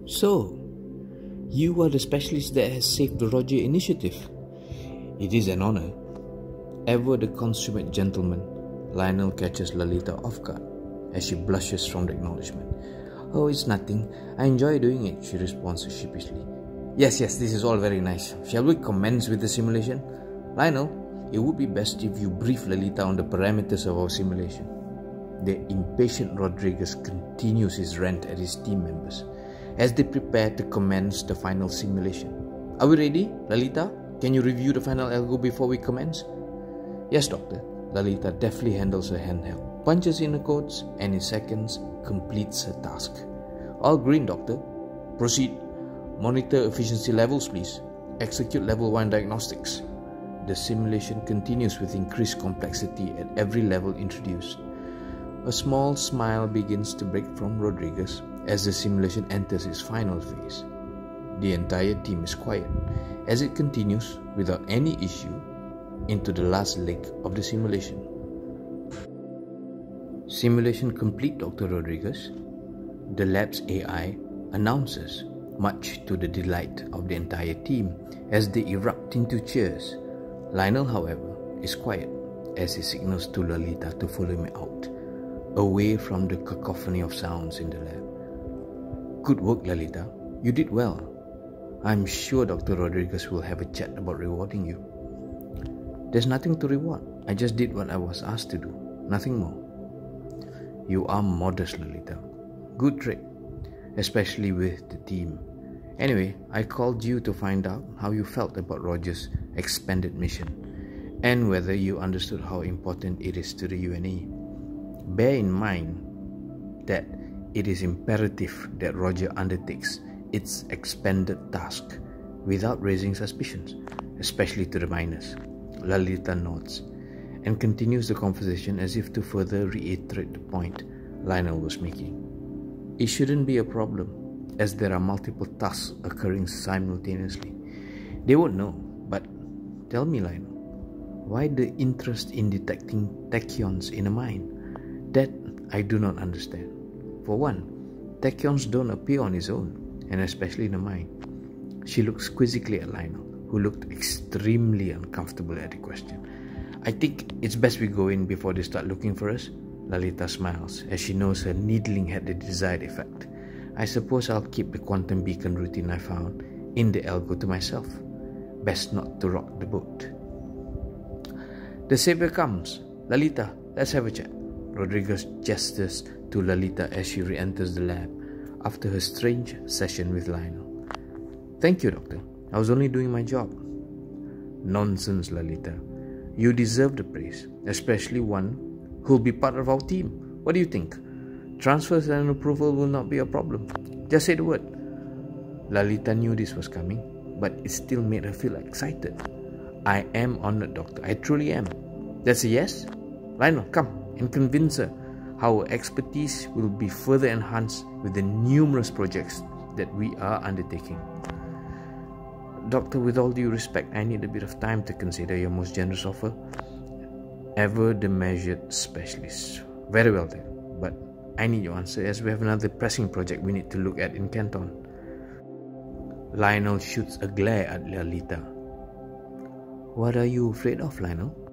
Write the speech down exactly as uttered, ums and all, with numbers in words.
So, you are the specialist that has saved the Roger initiative. It is an honor. Ever the consummate gentleman, Lionel catches Lalita off guard as she blushes from the acknowledgement. "Oh, it's nothing. I enjoy doing it," she responds sheepishly. Yes, yes, this is all very nice. Shall we commence with the simulation? Lionel, it would be best if you brief Lalita on the parameters of our simulation. The impatient Rodriguez continues his rant at his team members as they prepare to commence the final simulation. Are we ready, Lalita? Can you review the final algo before we commence? Yes, Doctor. Lalita deftly handles her handheld, punches in the codes, and in seconds completes her task. All green, Doctor. Proceed. Monitor efficiency levels, please. Execute level one diagnostics. The simulation continues with increased complexity at every level introduced. A small smile begins to break from Rodriguez as the simulation enters its final phase. The entire team is quiet as it continues without any issue into the last leg of the simulation. Simulation complete, Doctor Rodriguez. The lab's A I announces, much to the delight of the entire team as they erupt into cheers. Lionel, however, is quiet as he signals to Lalita to follow him out, away from the cacophony of sounds in the lab. Good work, Lalita. You did well. I'm sure Doctor Rodriguez will have a chat about rewarding you. There's nothing to reward. I just did what I was asked to do. Nothing more. You are modest, Lalita. Good trait, especially with the team. Anyway, I called you to find out how you felt about Roger's expanded mission and whether you understood how important it is to the U N A. Bear in mind that it is imperative that Roger undertakes its expanded task without raising suspicions, especially to the miners. Lalita nods and continues the conversation as if to further reiterate the point Lionel was making. It shouldn't be a problem, as there are multiple tasks occurring simultaneously. They won't know, but tell me, Lionel, why the interest in detecting tachyons in a mine? That I do not understand. For one, tachyons don't appear on its own, and especially in a mine. She looks quizzically at Lionel, who looked extremely uncomfortable at the question. I think it's best we go in before they start looking for us. Lalita smiles as she knows her needling had the desired effect. I suppose I'll keep the quantum beacon routine I found in the algo to myself. Best not to rock the boat. The savior comes. Lalita, let's have a chat. Rodriguez gestures to Lalita as she re-enters the lab after her strange session with Lionel. Thank you, Doctor. I was only doing my job. Nonsense, Lalita. You deserve the praise, especially one who'll be part of our team. What do you think? Transfers and approval will not be a problem. Just say the word. Lalita knew this was coming, but it still made her feel excited. I am honored, Doctor. I truly am. That's a yes? Lionel, come and convince her how our expertise will be further enhanced with the numerous projects that we are undertaking. Doctor, with all due respect, I need a bit of time to consider your most generous offer. Ever the measured specialist. Very well then, but I need your answer as we have another pressing project we need to look at in Canton. Lionel shoots a glare at Lalita. What are you afraid of, Lionel?